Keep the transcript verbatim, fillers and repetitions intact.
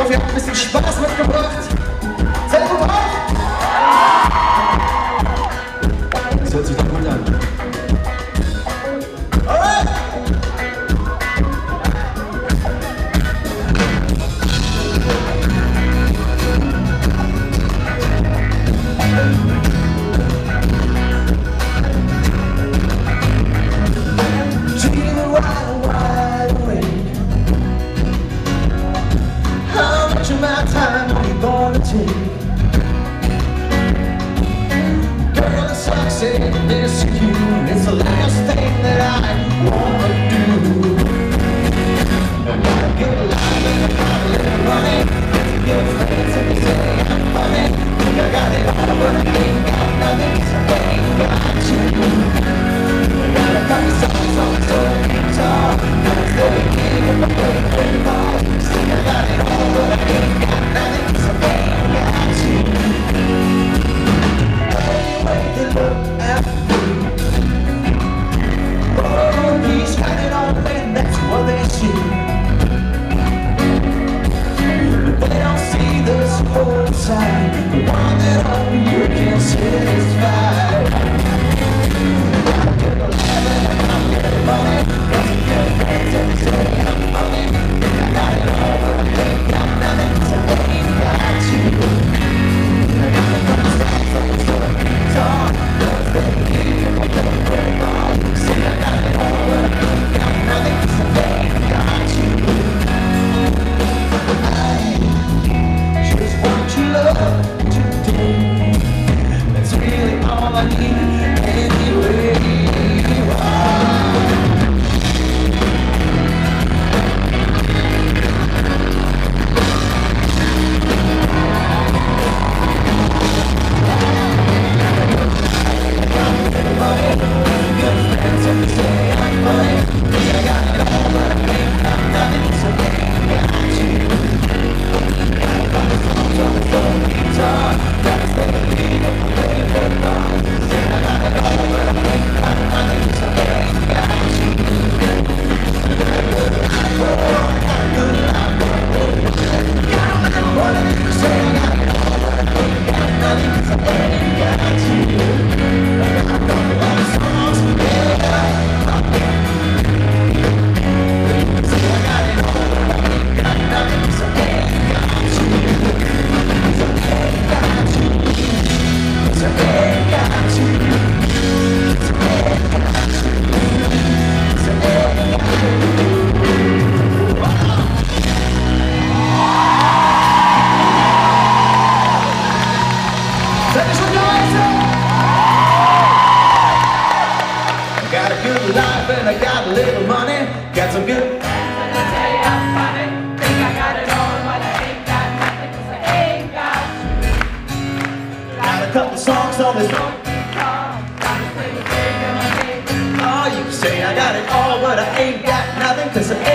hoffe, ihr habt ein bisschen Spaß mitgebracht. Seid ihr bereit? Das hört sich doch gut an. Alright! Dreaming wide, wide awake. How much of my time are you gonna take? Girl, it's like saying this to you. It's the last thing that I wanna do. I gotta get alive and I gotta live running. Get friends and they say I'm funny. Think I got it all, but I ain't got nothing, 'cause I ain't got you. I gotta cut the songs on the guitar. I'm still king of my favorite part. Think I got it all, but I ain't got nothing, 'cause I ain't got you. Anyway, they look at me. Oh, he's got it all, and that's what they see. But they don't see this whole side, the one that only you can satisfy. Got a good life and I got a little money. Got some good friends and I tell you I'm funny. Think I got it all, but I ain't got nothing, 'cause I ain't got you. Got a couple songs on this guitar. Gotta play the thing in my head. Oh, you can say I got it all, but I ain't got nothing, 'cause I ain't